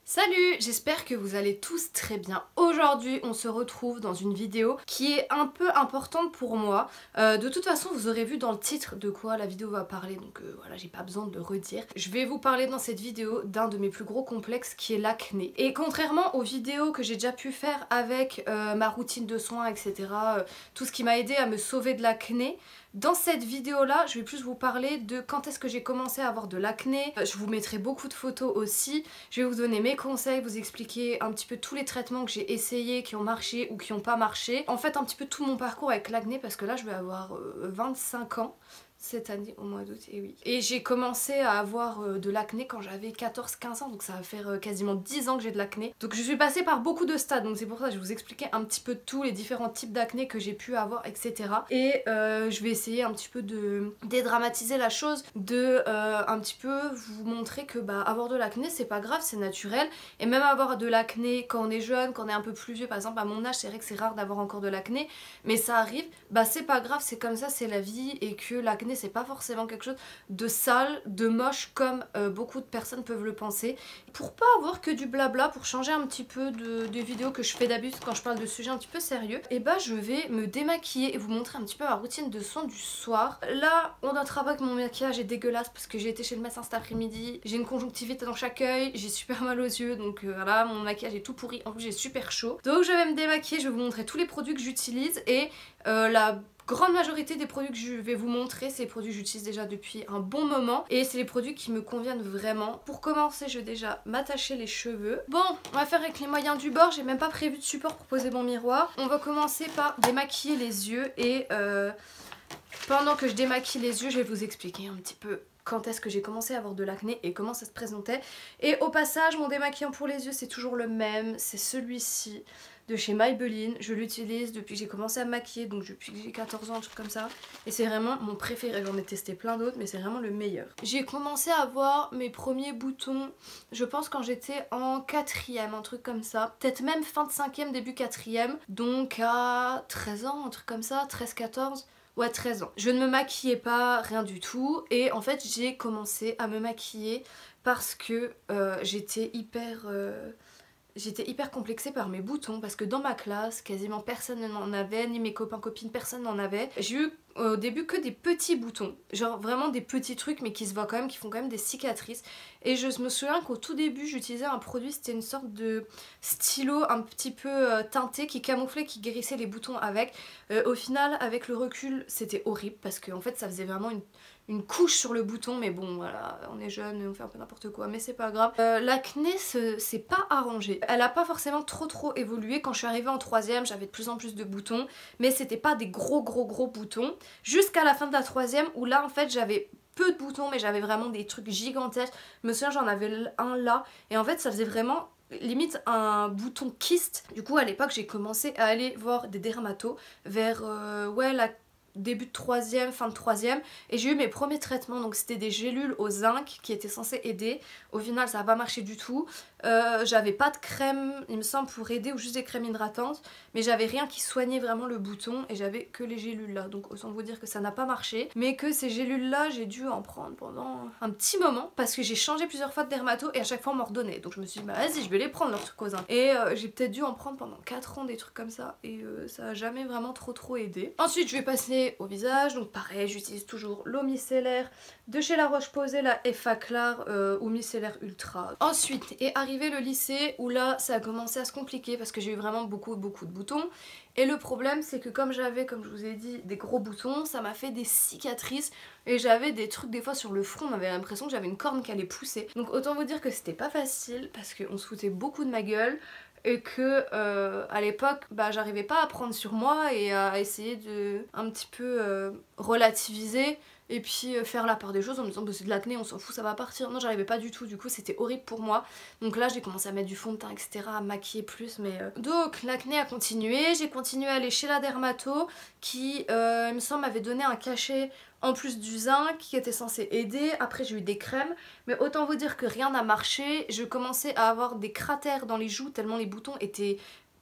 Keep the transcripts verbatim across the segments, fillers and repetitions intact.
Salut, j'espère que vous allez tous très bien. Aujourd'hui, on se retrouve dans une vidéo qui est un peu importante pour moi. Euh, de toute façon, vous aurez vu dans le titre de quoi la vidéo va parler, donc euh, voilà, j'ai pas besoin de le redire. Je vais vous parler dans cette vidéo d'un de mes plus gros complexes qui est l'acné. Et contrairement aux vidéos que j'ai déjà pu faire avec euh, ma routine de soins, et cetera, euh, tout ce qui m'a aidé à me sauver de l'acné, dans cette vidéo là, je vais plus vous parler de quand est-ce que j'ai commencé à avoir de l'acné. Je vous mettrai beaucoup de photos aussi. Je vais vous donner mes conseils, vous expliquer un petit peu tous les traitements que j'ai essayés, qui ont marché ou qui n'ont pas marché. En fait un petit peu tout mon parcours avec l'acné parce que là je vais avoir euh, vingt-cinq ans. Cette année au mois d'août, et oui. Et j'ai commencé à avoir euh, de l'acné quand j'avais quatorze quinze ans, donc ça va faire euh, quasiment dix ans que j'ai de l'acné. Donc je suis passée par beaucoup de stades, donc c'est pour ça que je vais vous expliquer un petit peu tous les différents types d'acné que j'ai pu avoir, et cetera. Et euh, je vais essayer un petit peu de dédramatiser la chose, de euh, un petit peu vous montrer que bah, avoir de l'acné c'est pas grave, c'est naturel. Et même avoir de l'acné quand on est jeune, quand on est un peu plus vieux, par exemple à mon âge, c'est vrai que c'est rare d'avoir encore de l'acné, mais ça arrive, bah c'est pas grave, c'est comme ça, c'est la vie, et que l'acné c'est pas forcément quelque chose de sale, de moche comme euh, beaucoup de personnes peuvent le penser. Pour pas avoir que du blabla, pour changer un petit peu de, des vidéos que je fais d'habitude quand je parle de sujets un petit peu sérieux, et bah je vais me démaquiller et vous montrer un petit peu ma routine de soins du soir. Là on notera pas que mon maquillage est dégueulasse parce que j'ai été chez le médecin cet après-midi, j'ai une conjonctivite dans chaque œil, j'ai super mal aux yeux, donc euh, voilà, mon maquillage est tout pourri, en plus j'ai super chaud. Donc je vais me démaquiller, je vais vous montrer tous les produits que j'utilise et euh, la grande majorité des produits que je vais vous montrer, c'est des produits que j'utilise déjà depuis un bon moment et c'est les produits qui me conviennent vraiment. Pour commencer, je vais déjà m'attacher les cheveux. Bon, on va faire avec les moyens du bord, j'ai même pas prévu de support pour poser mon miroir. On va commencer par démaquiller les yeux et euh, pendant que je démaquille les yeux, je vais vous expliquer un petit peu quand est-ce que j'ai commencé à avoir de l'acné et comment ça se présentait. Et au passage, mon démaquillant pour les yeux, c'est toujours le même, c'est celui-ci de chez Maybelline. Je l'utilise depuis que j'ai commencé à me maquiller, donc depuis que j'ai quatorze ans, un truc comme ça. Et c'est vraiment mon préféré, j'en ai testé plein d'autres, mais c'est vraiment le meilleur. J'ai commencé à avoir mes premiers boutons, je pense quand j'étais en quatrième, un truc comme ça. Peut-être même fin de cinquième, début quatrième, donc à treize ans, un truc comme ça, treize quatorze. Ouais, treize ans. Je ne me maquillais pas, rien du tout. Et en fait, j'ai commencé à me maquiller parce que euh, j'étais hyper... Euh, J'étais hyper complexée par mes boutons parce que dans ma classe, quasiment personne n'en avait, ni mes copains copines, personne n'en avait. J'ai eu au début que des petits boutons, genre vraiment des petits trucs mais qui se voient quand même, qui font quand même des cicatrices. Et je me souviens qu'au tout début j'utilisais un produit, c'était une sorte de stylo un petit peu euh, teinté qui camouflait, qui guérissait les boutons avec. Euh, au final, avec le recul, c'était horrible parce qu'en fait ça faisait vraiment une... une couche sur le bouton, mais bon voilà, on est jeune, on fait un peu n'importe quoi, mais c'est pas grave. Euh, L'acné c'est pas arrangé. Elle a pas forcément trop trop évolué. Quand je suis arrivée en troisième, j'avais de plus en plus de boutons, mais c'était pas des gros gros gros boutons. Jusqu'à la fin de la troisième, où là en fait j'avais peu de boutons, mais j'avais vraiment des trucs gigantesques. Je me souviens, j'en avais un là, et en fait ça faisait vraiment limite un bouton kyste. Du coup à l'époque j'ai commencé à aller voir des dermatos vers euh, ouais la début de troisième, fin de troisième, et j'ai eu mes premiers traitements, donc c'était des gélules au zinc qui étaient censées aider. Au final ça n'a pas marché du tout. Euh, j'avais pas de crème il me semble pour aider, ou juste des crèmes hydratantes, mais j'avais rien qui soignait vraiment le bouton et j'avais que les gélules là, donc autant vous dire que ça n'a pas marché, mais que ces gélules là j'ai dû en prendre pendant un petit moment parce que j'ai changé plusieurs fois de dermato et à chaque fois on m'en redonnait, donc je me suis dit bah vas-y je vais les prendre leurs trucs au zinc, et euh, j'ai peut-être dû en prendre pendant quatre ans des trucs comme ça, et euh, ça a jamais vraiment trop trop aidé. Ensuite je vais passer au visage, donc pareil j'utilise toujours l'eau micellaire de chez La Roche-Posay, la Effaclar euh, ou micellaire ultra. Ensuite est arrivé le lycée où là ça a commencé à se compliquer parce que j'ai eu vraiment beaucoup beaucoup de boutons, et le problème c'est que comme j'avais, comme je vous ai dit, des gros boutons, ça m'a fait des cicatrices et j'avais des trucs des fois sur le front, on avait l'impression que j'avais une corne qui allait pousser. Donc autant vous dire que c'était pas facile parce qu'on se foutait beaucoup de ma gueule et que euh, à l'époque bah, j'arrivais pas à prendre sur moi et à essayer de un petit peu euh, relativiser et puis euh, faire la part des choses en me disant bah, c'est de l'acné, on s'en fout, ça va partir. Non, j'arrivais pas du tout, du coup c'était horrible pour moi. Donc là j'ai commencé à mettre du fond de teint, et cetera, à maquiller plus, mais euh... donc l'acné a continué, j'ai continué à aller chez la dermato qui euh, il me semble m'avait donné un cachet en plus du zinc qui était censé aider. Après j'ai eu des crèmes, mais autant vous dire que rien n'a marché. Je commençais à avoir des cratères dans les joues tellement les boutons étaient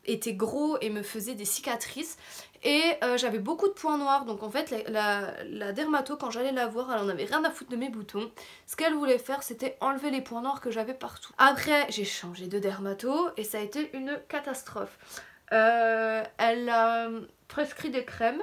étaient gros et me faisaient des cicatrices. Et euh, j'avais beaucoup de points noirs, donc en fait la, la, la dermato, quand j'allais la voir, elle en avait rien à foutre de mes boutons. Ce qu'elle voulait faire, c'était enlever les points noirs que j'avais partout. Après j'ai changé de dermato et ça a été une catastrophe. Euh, elle a prescrit des crèmes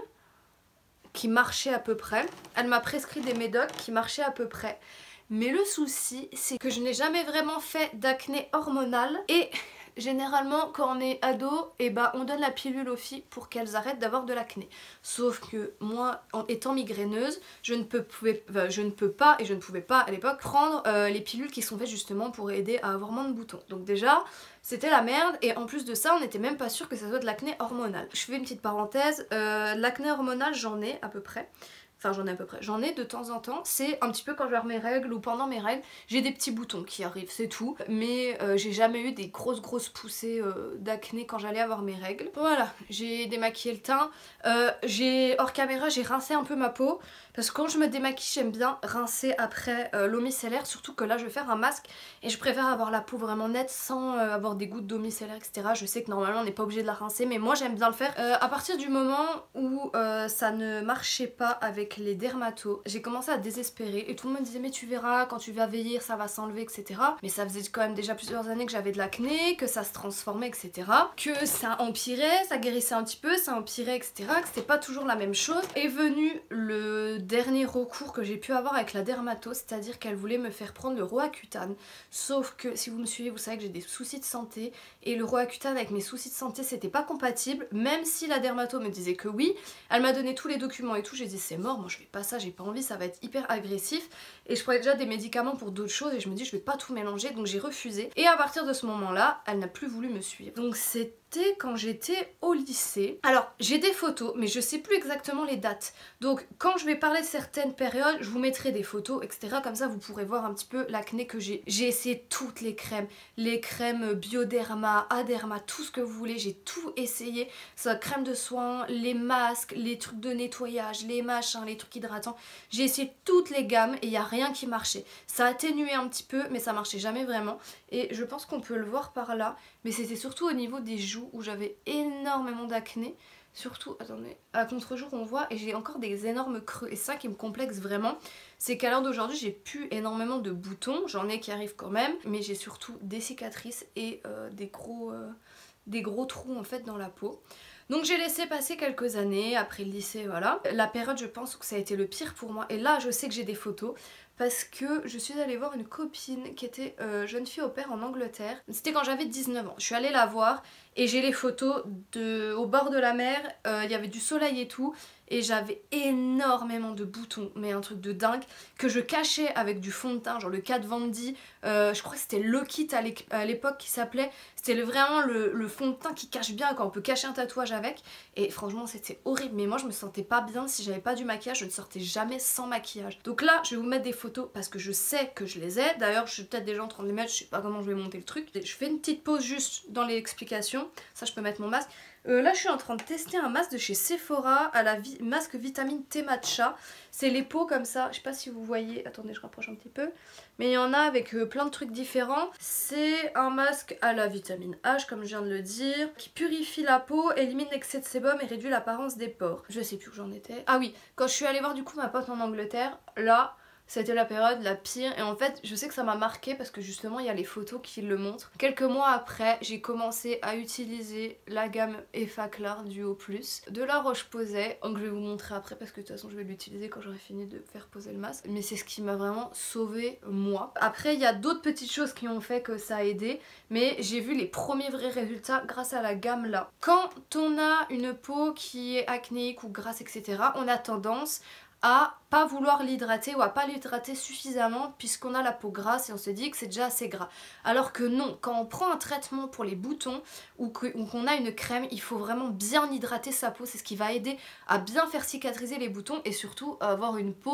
qui marchaient à peu près. Elle m'a prescrit des médocs qui marchaient à peu près. Mais le souci, c'est que je n'ai jamais vraiment fait d'acné hormonal. Et généralement, quand on est ado, et bah, on donne la pilule aux filles pour qu'elles arrêtent d'avoir de l'acné. Sauf que moi, en étant migraineuse, je ne peux, pouvais, enfin, je ne peux pas, et je ne pouvais pas à l'époque, prendre euh, les pilules qui sont faites justement pour aider à avoir moins de boutons. Donc déjà, c'était la merde, et en plus de ça, on n'était même pas sûr que ça soit de l'acné hormonal. Je fais une petite parenthèse, euh, l'acné hormonal, j'en ai à peu près. Enfin j'en ai à peu près, j'en ai de temps en temps, c'est un petit peu quand je vais avoir mes règles ou pendant mes règles, j'ai des petits boutons qui arrivent, c'est tout, mais euh, j'ai jamais eu des grosses grosses poussées euh, d'acné quand j'allais avoir mes règles. Voilà, j'ai démaquillé le teint, euh, j'ai hors caméra j'ai rincé un peu ma peau, parce que quand je me démaquille j'aime bien rincer après euh, l'eau micellaire, surtout que là je vais faire un masque et je préfère avoir la peau vraiment nette sans euh, avoir des gouttes d'eau micellaire et cetera. Je sais que normalement on n'est pas obligé de la rincer, mais moi j'aime bien le faire. Euh, à partir du moment où euh, ça ne marchait pas avec les dermatos, j'ai commencé à désespérer et tout le monde me disait mais tu verras quand tu vas vieillir ça va s'enlever, etc. Mais ça faisait quand même déjà plusieurs années que j'avais de l'acné, que ça se transformait, etc. Que ça empirait, ça guérissait un petit peu, ça empirait, etc. Que c'était pas toujours la même chose. Est venu le dernier recours que j'ai pu avoir avec la dermato, c'est-à-dire qu'elle voulait me faire prendre le Roaccutane. Sauf que si vous me suivez vous savez que j'ai des soucis de santé et le Roaccutane avec mes soucis de santé c'était pas compatible, même si la dermato me disait que oui. Elle m'a donné tous les documents et tout, j'ai dit c'est mort, moi je vais pas ça, j'ai pas envie, ça va être hyper agressif. Et je prenais déjà des médicaments pour d'autres choses et je me dis je vais pas tout mélanger, donc j'ai refusé. Et à partir de ce moment là, elle n'a plus voulu me suivre. Donc c'était quand j'étais au lycée. Alors j'ai des photos mais je sais plus exactement les dates. Donc quand je vais parler de certaines périodes, je vous mettrai des photos, et cetera. Comme ça vous pourrez voir un petit peu l'acné que j'ai. J'ai essayé toutes les crèmes, les crèmes Bioderma, Aderma, tout ce que vous voulez, j'ai tout essayé. Ça, crème de soin, les masques, les trucs de nettoyage, les machins, les trucs hydratants. J'ai essayé toutes les gammes et il n'y a rien qui marchait. Ça atténuait un petit peu mais ça marchait jamais vraiment. Et je pense qu'on peut le voir par là. Mais c'était surtout au niveau des joues où j'avais énormément d'acné. Surtout, attendez, à contre-jour on voit et j'ai encore des énormes creux. Et ça qui me complexe vraiment, c'est qu'à l'heure d'aujourd'hui j'ai plus énormément de boutons. J'en ai qui arrivent quand même, mais j'ai surtout des cicatrices et euh, des, gros, euh, des gros trous en fait dans la peau. Donc j'ai laissé passer quelques années, après le lycée, voilà. La période je pense que ça a été le pire pour moi. Et là je sais que j'ai des photos parce que je suis allée voir une copine qui était euh, jeune fille au pair en Angleterre. C'était quand j'avais dix-neuf ans. Je suis allée la voir et j'ai les photos de, au bord de la mer, il euh, y avait du soleil et tout. Et j'avais énormément de boutons, mais un truc de dingue, que je cachais avec du fond de teint, genre le Kat Von D, euh, je crois que c'était Lockit à l'époque qui s'appelait, c'était vraiment le, le fond de teint qui cache bien, quand on peut cacher un tatouage avec, et franchement c'était horrible, mais moi je me sentais pas bien, si j'avais pas du maquillage, je ne sortais jamais sans maquillage. Donc là, je vais vous mettre des photos, parce que je sais que je les ai, d'ailleurs je suis peut-être déjà en train de les mettre, je sais pas comment je vais monter le truc. Je fais une petite pause juste dans l'explication, ça je peux mettre mon masque. Euh, là je suis en train de tester un masque de chez Sephora à la vi masque vitamine T matcha. C'est les pots comme ça, je sais pas si vous voyez, attendez je rapproche un petit peu. Mais il y en a avec euh, plein de trucs différents. C'est un masque à la vitamine H comme je viens de le dire, qui purifie la peau, élimine l'excès de sébum et réduit l'apparence des pores. Je sais plus où j'en étais. Ah oui, quand je suis allée voir du coup ma pote en Angleterre, là... C'était la période la pire et en fait je sais que ça m'a marqué parce que justement il y a les photos qui le montrent. Quelques mois après j'ai commencé à utiliser la gamme Effaclar Duo Plus de La Roche-Posay, donc je vais vous montrer après parce que de toute façon je vais l'utiliser quand j'aurai fini de faire poser le masque. Mais c'est ce qui m'a vraiment sauvé moi. Après il y a d'autres petites choses qui ont fait que ça a aidé, mais j'ai vu les premiers vrais résultats grâce à la gamme là. Quand on a une peau qui est acnéique ou grasse et cetera, on a tendance à pas vouloir l'hydrater ou à pas l'hydrater suffisamment puisqu'on a la peau grasse et on se dit que c'est déjà assez gras. Alors que non, quand on prend un traitement pour les boutons ou qu'on a une crème, il faut vraiment bien hydrater sa peau, c'est ce qui va aider à bien faire cicatriser les boutons et surtout à avoir une peau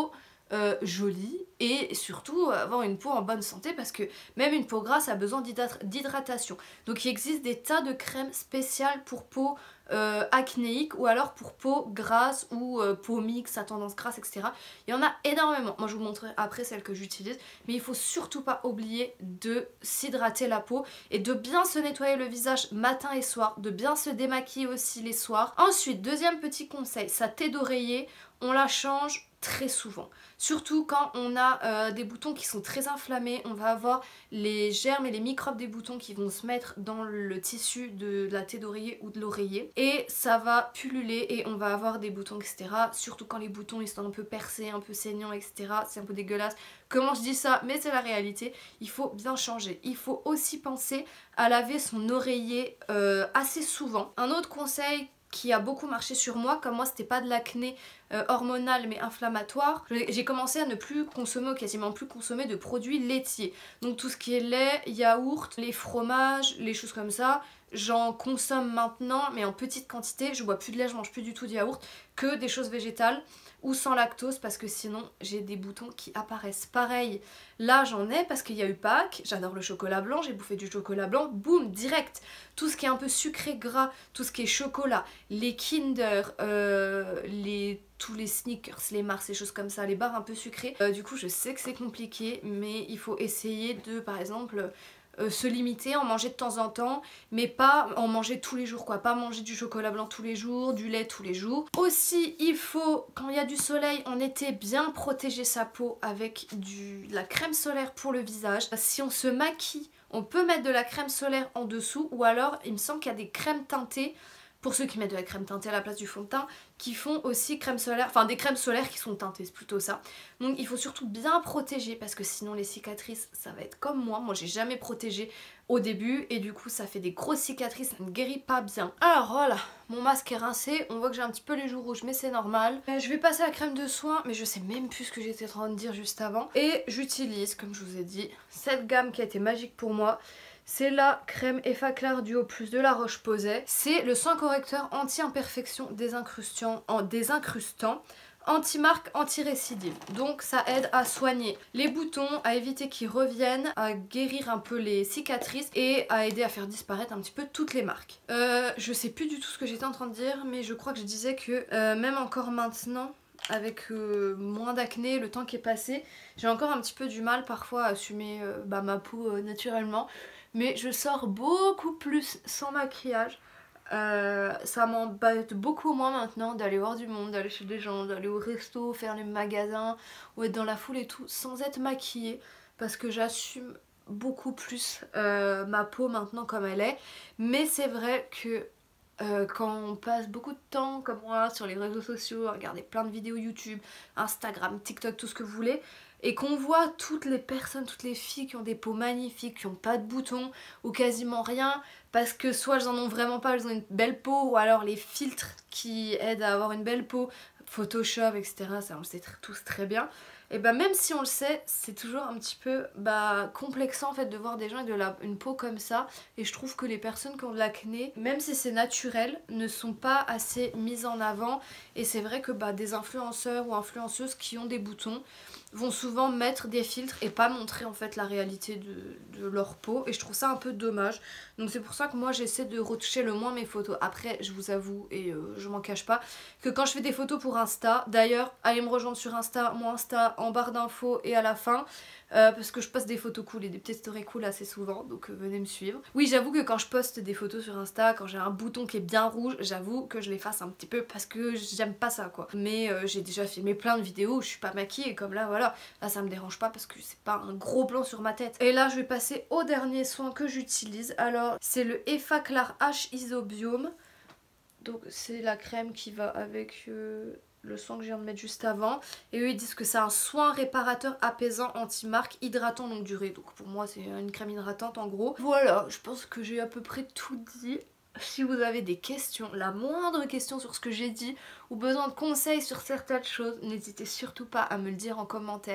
euh, jolie et surtout avoir une peau en bonne santé parce que même une peau grasse a besoin d'hydratation. Donc il existe des tas de crèmes spéciales pour peau euh, acnéique ou alors pour peau grasse ou euh, peau mixte à tendance grasse, et cetera. Il y en a énormément. Moi je vous montrerai après celle que j'utilise, mais il faut surtout pas oublier de s'hydrater la peau et de bien se nettoyer le visage matin et soir, de bien se démaquiller aussi les soirs. Ensuite, deuxième petit conseil, sa tête d'oreiller, on la change très souvent. Surtout quand on a euh, des boutons qui sont très inflammés, on va avoir les germes et les microbes des boutons qui vont se mettre dans le tissu de la tête d'oreiller ou de l'oreiller et ça va pulluler et on va avoir des boutons, et cetera. Surtout quand les boutons ils sont un peu percés, un peu saignants, et cetera. C'est un peu dégueulasse. Comment je dis ça? Mais c'est la réalité. Il faut bien changer. Il faut aussi penser à laver son oreiller euh, assez souvent. Un autre conseil qui a beaucoup marché sur moi, comme moi c'était pas de l'acné euh, hormonal mais inflammatoire, j'ai commencé à ne plus consommer ou quasiment plus consommer de produits laitiers. Donc tout ce qui est lait, yaourt, les fromages, les choses comme ça, j'en consomme maintenant mais en petite quantité. Je bois plus de lait, je mange plus du tout de yaourt, que des choses végétales ou sans lactose parce que sinon j'ai des boutons qui apparaissent. Pareil, là j'en ai parce qu'il y a eu Pâques, j'adore le chocolat blanc, j'ai bouffé du chocolat blanc, boum, direct. Tout ce qui est un peu sucré gras, tout ce qui est chocolat, les Kinder, euh, les, tous les Snickers, les Mars, les choses comme ça, les barres un peu sucrées. Euh, du coup je sais que c'est compliqué mais il faut essayer de par exemple... Euh, se limiter, en manger de temps en temps, mais pas en manger tous les jours quoi, pas manger du chocolat blanc tous les jours, du lait tous les jours. Aussi il faut, quand il y a du soleil en été, bien protéger sa peau avec du, de la crème solaire pour le visage. Si on se maquille, on peut mettre de la crème solaire en dessous ou alors il me semble qu'il y a des crèmes teintées, pour ceux qui mettent de la crème teintée à la place du fond de teint, qui font aussi crème solaire, enfin des crèmes solaires qui sont teintées, c'est plutôt ça. Donc il faut surtout bien protéger parce que sinon les cicatrices ça va être comme moi. Moi j'ai jamais protégé au début et du coup ça fait des grosses cicatrices, ça ne guérit pas bien. Alors voilà, mon masque est rincé, on voit que j'ai un petit peu les joues rouges mais c'est normal. Euh, je vais passer à la crème de soin mais je sais même plus ce que j'étais en train de dire juste avant. Et j'utilise, comme je vous ai dit, cette gamme qui a été magique pour moi. C'est la crème Effaclar Duo Plus de la Roche-Posay. C'est le soin correcteur anti-imperfection désincrustant, en désincrustant, anti-marque, anti-récidive. Donc ça aide à soigner les boutons, à éviter qu'ils reviennent, à guérir un peu les cicatrices et à aider à faire disparaître un petit peu toutes les marques. Euh, je sais plus du tout ce que j'étais en train de dire, mais je crois que je disais que euh, même encore maintenant, avec euh, moins d'acné, le temps qui est passé, j'ai encore un petit peu du mal parfois à assumer euh, bah, ma peau euh, naturellement. Mais je sors beaucoup plus sans maquillage. Euh, ça m'embête beaucoup moins maintenant d'aller voir du monde, d'aller chez des gens, d'aller au resto, faire les magasins ou être dans la foule et tout sans être maquillée parce que j'assume beaucoup plus euh, ma peau maintenant comme elle est. Mais c'est vrai que euh, quand on passe beaucoup de temps comme moi sur les réseaux sociaux, à regarder plein de vidéos YouTube, Instagram, TikTok, tout ce que vous voulez, et qu'on voit toutes les personnes, toutes les filles qui ont des peaux magnifiques, qui n'ont pas de boutons ou quasiment rien, parce que soit elles en ont vraiment pas, elles ont une belle peau, ou alors les filtres qui aident à avoir une belle peau, Photoshop, et cetera, ça on le sait tous très bien. Et bah même si on le sait, c'est toujours un petit peu bah, complexant en fait de voir des gens avec de la, une peau comme ça. Et je trouve que les personnes qui ont de l'acné, même si c'est naturel, ne sont pas assez mises en avant. Et c'est vrai que bah, des influenceurs ou influenceuses qui ont des boutons vont souvent mettre des filtres et pas montrer en fait la réalité de, de leur peau. Et je trouve ça un peu dommage. Donc c'est pour ça que moi j'essaie de retoucher le moins mes photos. Après je vous avoue, et euh, je m'en cache pas, que quand je fais des photos pour Insta, d'ailleurs allez me rejoindre sur Insta, mon Insta en barre d'infos et à la fin, euh, parce que je poste des photos cool et des petites stories cool assez souvent, donc euh, venez me suivre. Oui j'avoue que quand je poste des photos sur Insta, quand j'ai un bouton qui est bien rouge, j'avoue que je l'efface un petit peu parce que j'aime pas ça quoi. Mais euh, j'ai déjà filmé plein de vidéos où je suis pas maquillée comme là voilà, là ça me dérange pas parce que c'est pas un gros blanc sur ma tête. Et là je vais passer au dernier soin que j'utilise, alors c'est le Effaclar H Isobiome. Donc c'est la crème qui va avec euh, le soin que je viens de mettre juste avant. Et eux ils disent que c'est un soin réparateur apaisant anti-marque hydratant longue durée. Donc pour moi c'est une crème hydratante en gros. Voilà, je pense que j'ai à peu près tout dit. Si vous avez des questions, la moindre question sur ce que j'ai dit ou besoin de conseils sur certaines choses, n'hésitez surtout pas à me le dire en commentaire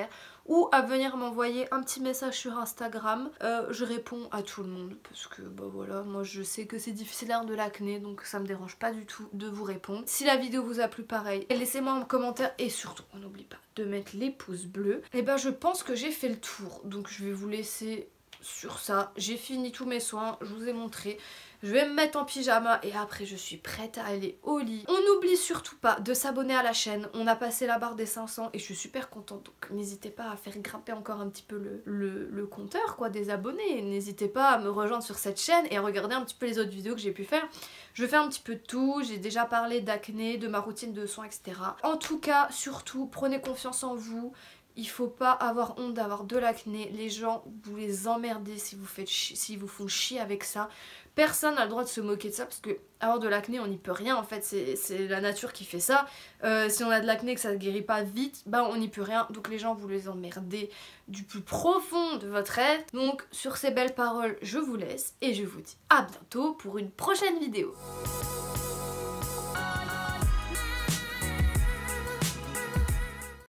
ou à venir m'envoyer un petit message sur Instagram. Euh, je réponds à tout le monde parce que bah voilà, moi je sais que c'est difficile d'avoir de l'acné, donc ça me dérange pas du tout de vous répondre. Si la vidéo vous a plu, pareil, laissez-moi un commentaire et surtout on n'oublie pas de mettre les pouces bleus. Et ben je pense que j'ai fait le tour, donc je vais vous laisser sur ça. J'ai fini tous mes soins, je vous ai montré. Je vais me mettre en pyjama et après je suis prête à aller au lit. On n'oublie surtout pas de s'abonner à la chaîne. On a passé la barre des cinq cents et je suis super contente. Donc n'hésitez pas à faire grimper encore un petit peu le, le, le compteur quoi, des abonnés. N'hésitez pas à me rejoindre sur cette chaîne et à regarder un petit peu les autres vidéos que j'ai pu faire. Je fais un petit peu de tout. J'ai déjà parlé d'acné, de ma routine de soins, et cetera. En tout cas, surtout, prenez confiance en vous. Il faut pas avoir honte d'avoir de l'acné. Les gens, vous les emmerdez si vous, faites chi- si vous font chier avec ça. Personne n'a le droit de se moquer de ça parce que avoir de l'acné on n'y peut rien en fait, c'est la nature qui fait ça. Euh, si on a de l'acné et que ça ne guérit pas vite, bah on n'y peut rien. Donc les gens vous les emmerdez du plus profond de votre être. Donc sur ces belles paroles je vous laisse et je vous dis à bientôt pour une prochaine vidéo.